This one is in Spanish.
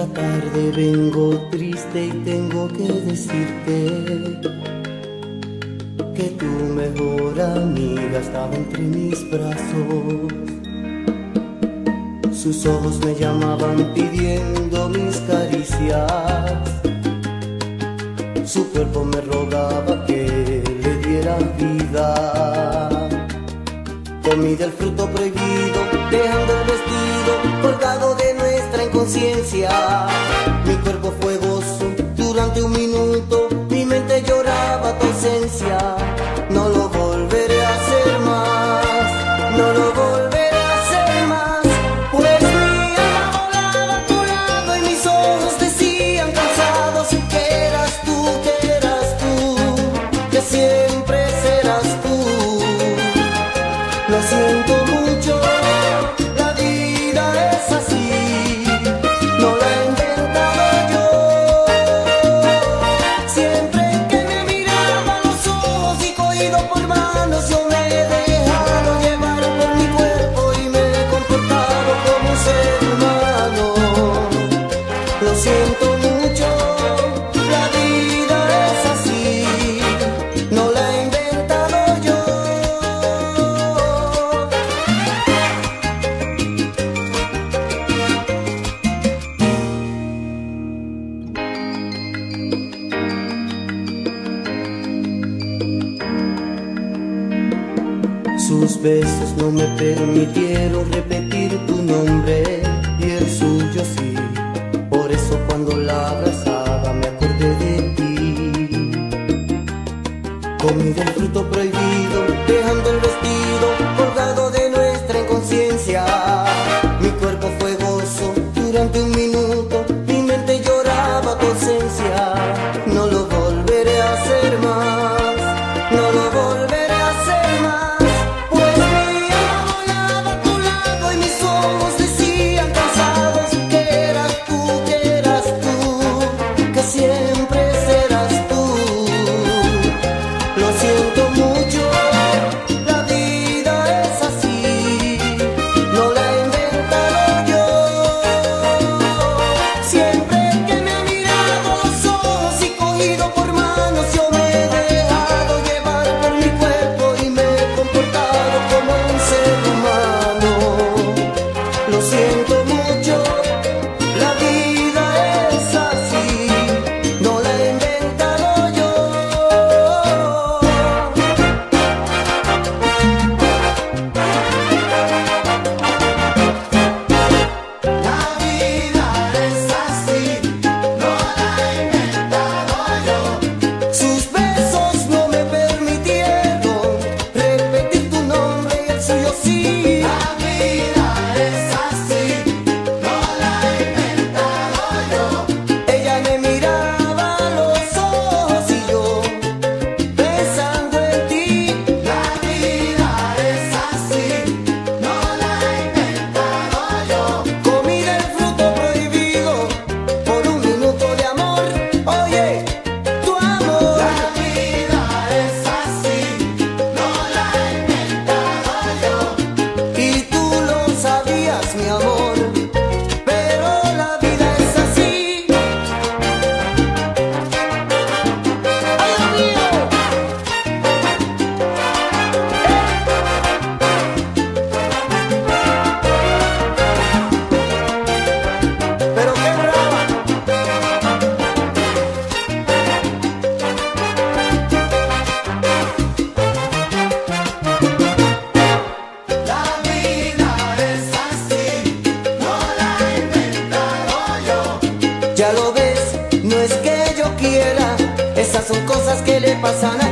Esta tarde vengo triste y tengo que decirte que tu mejor amiga estaba entre mis brazos. Sus ojos me llamaban pidiendo mis caricias. Su cuerpo me rogaba que le diera vida. Comí del fruto prohibido, dejando el vestido colgado de nuestra inconsciencia. Mi cuerpo fue gozo durante un minuto, mi mente lloraba tu ausencia. No lo volveré a hacer más, no lo volveré a hacer más. Pues mi alma volaba a tu lado y mis ojos decían cansados que eras tú, que siempre serás tú. Lo siento mucho, la vida es así, no la he inventado yo. Siempre que me miraba a los ojos y cogido por manos, yo me he dejado llevar por mi cuerpo y me he comportado como un ser humano. Lo siento mucho, la vida es así, no la he inventado yo. Sus besos no me permitieron repetir tu nombre y el suyo sí. Por eso cuando la abrazaba me acordé de ti. Comí del fruto prohibido, dejando el vestido colgado de nuestra inconsciencia. Mi cuerpo fue gozo durante un minuto, mi mente lloraba tu ausencia. No lo volveré a hacer más, no lo volveré a hacer más. Siempre serás tú. Lo siento mucho, la vida es así, no la he inventado yo. Siempre que me ha mirado a los ojos y cogido por manos, yo me he dejado llevar por mi cuerpo y me he comportado como un ser humano. Lo siento mucho, la vida es así, no la he inventado yo. La vida es así, no la he inventado yo. Sus besos no me permitieron repetir tu nombre y el suyo sí. La vida es así, no la he inventado yo. Ella me miraba a los ojos y yo pensando en ti. La vida es así, no la he inventado yo. Comí del fruto prohibido por un minuto de amor. Oye, tu amor. La vida es así, no la he inventado yo. Y tú lo sabías, mi amor, pero la vida es así. ¡Ay, Dios mío! Pero qué brava. La vida es así, no la he inventado yo. Ya lo ves, no es que yo quiera, esas son cosas que le pasan